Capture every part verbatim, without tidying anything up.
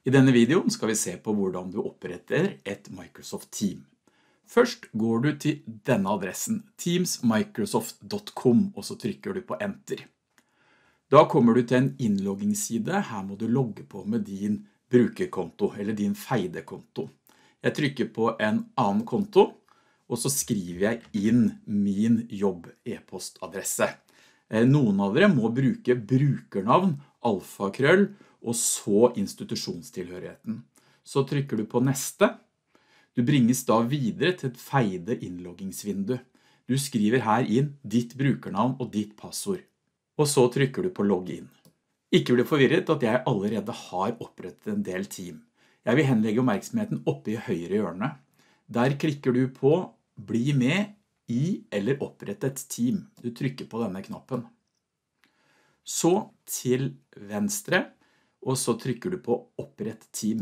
I denne videoen skal vi se på hvordan du oppretter et Microsoft Team. Først går du til denne adressen, teams microsoft dot com, og så trykker du på Enter. Da kommer du til en innloggingsside. Her må du logge på med din brukerkonto, eller din feide-konto. Jeg trykker på en annen konto, og så skriver jeg inn min jobb-e-postadresse. Noen av dere må bruke brukernavn, alfakrøll, og så institusjonstilhørigheten. Så trykker du på neste. Du bringes da videre til et feide innloggingsvindu. Du skriver her inn ditt brukernavn og ditt passord. Og så trykker du på login. Ikke bli forvirret at jeg allerede har opprettet en del team. Jeg vil henlegge oppmerksomheten oppe i høyre hjørne. Der klikker du på bli med i eller opprette et team. Du trykker på denne knappen. Så til venstre, og så trykker du på opprett team.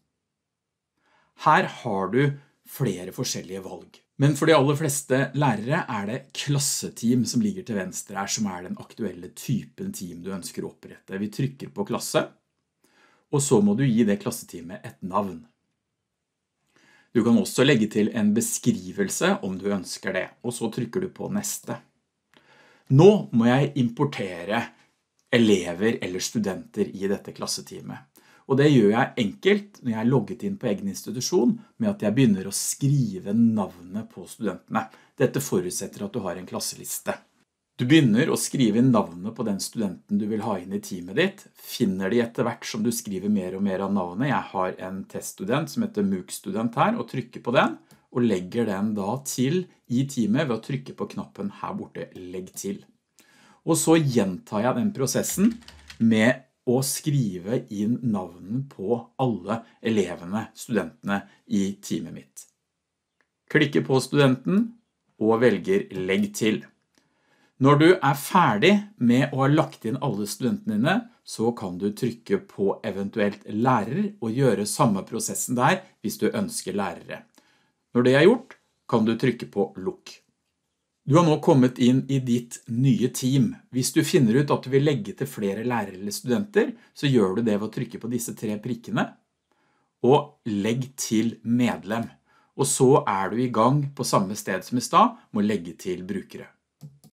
Her har du flere forskjellige valg. Men for de aller fleste lærere er det klasseteam som ligger til venstre her, som er den aktuelle typen team du ønsker å opprette. Vi trykker på klasse, og så må du gi det klasseteamet et navn. Du kan også legge til en beskrivelse om du ønsker det, og så trykker du på neste. Nå må jeg importere elever eller studenter i dette klasseteamet. Og det gjør jeg enkelt når jeg er logget inn på egen institusjon med at jeg begynner å skrive navnet på studentene. Dette forutsetter at du har en klasseliste. Du begynner å skrive navnet på den studenten du vil ha inn i teamet ditt. Finner de etter hvert som du skriver mer og mer av navnet. Jeg har en teststudent som heter MOOC-student her, og trykker på den, og legger den da til i teamet ved å trykke på knappen her borte, legg til. Og så gjentar jeg den prosessen med å skrive inn navnen på alle elevene, studentene i teamet mitt. Klikker på studenten og velger legg til. Når du er ferdig med å ha lagt inn alle studentene dine, så kan du trykke på eventuelt lærer og gjøre samme prosessen der hvis du ønsker lærere. Når det er gjort, kan du trykke på lukk. Du har nå kommet inn i ditt nye team. Hvis du finner ut at du vil legge til flere lærere eller studenter, så gjør du det ved å trykke på disse tre prikkene, og legg til medlem. Og så er du i gang på samme sted som i stad, med å legge til brukere.